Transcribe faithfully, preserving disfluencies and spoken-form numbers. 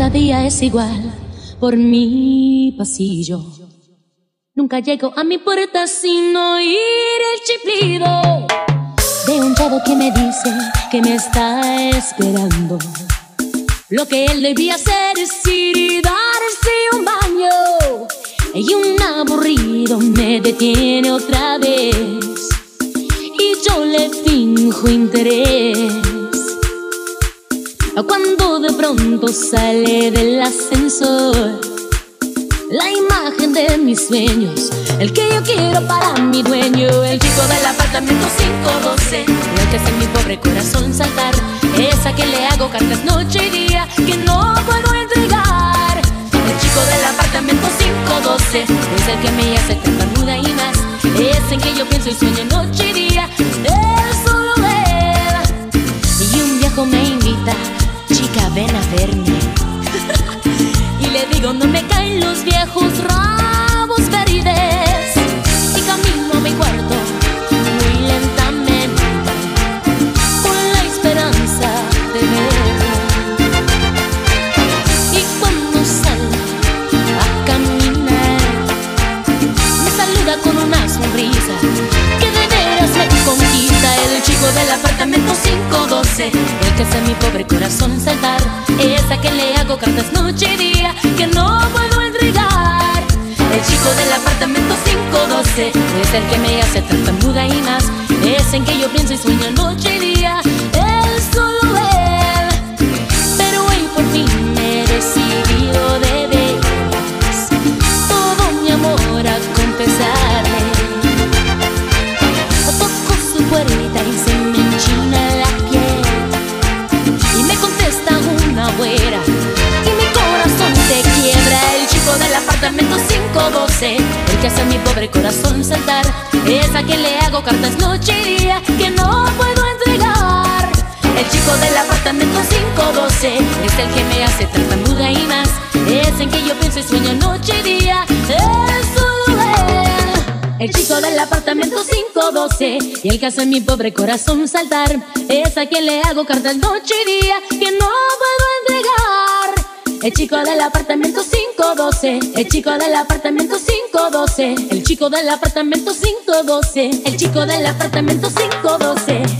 cada día es igual por mi pasillo. Nunca llego a mi puerta sin oír el chiflido de un chavo que me dice que me está esperando. Lo que él debía hacer es ir y darse un baño, y un aburrido me detiene otra vez, y yo le finjo interés. Cuando de pronto sale del ascensor la imagen de mis sueños, el que yo quiero para mi dueño, el chico del apartamento quinientos doce, el que hace mi pobre corazón saltar, esa que le hago cartas noche y día que no puedo entregar. El chico del apartamento quinientos doce es el que me hace tartamuda y más, es en que yo pienso y sueño noche y día, él solo él. Y un viejo me invita: chica, ven a verme. Y le digo: no me caen los viejos rabos verdes. Y camino a mi cuarto muy lentamente, con la esperanza de verlo. Y cuando salgo a caminar, me saluda con una sonrisa que de veras me conquista. El chico del apartamento quinientos doce, el que hace mi pobre corazón saltar, esa que le hago cartas noche y día que no puedo entregar. El chico del apartamento quinientos doce es el que me hace tartamuda y más, es en que yo pienso y sueño noche y día, él solo él. Pero hoy por fin me he decidido de veras todo mi amor a confesarle. Toco su puerta y se me enchina la piel, y me contesta una güera y mi corazón se quiebra. El chico del apartamento quinientos doce, el que hace mi pobre corazón saltar, es a quien le hago cartas noche y día que no puedo entregar. El chico del apartamento quinientos doce es el que me hace tartamuda y más, es en que yo pienso y sueño noche y día, es solo él. El chico del apartamento quinientos doce y el que hace mi pobre corazón saltar, es a quien le hago cartas noche y día que no puedo entregar. El chico del apartamento quinientos doce, el chico del apartamento quinientos doce, el chico del apartamento quinientos doce, el chico del apartamento quinientos doce.